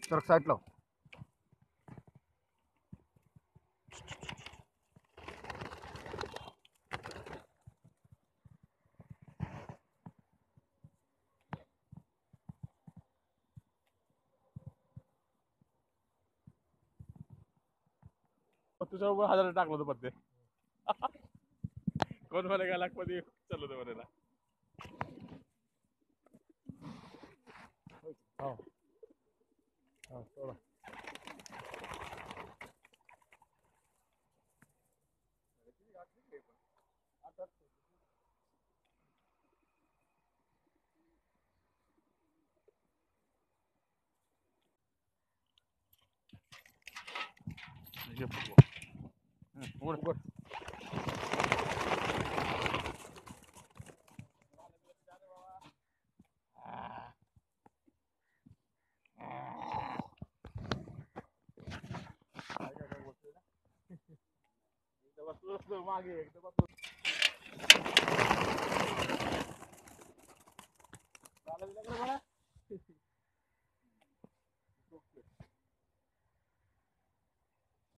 Truck side लाव. तुझ्या उभं 1000 टाकलं होतं पत्ते. कोण म्हणे का लाखपती चालू होतं म्हणायला. उघड. मागे एकदम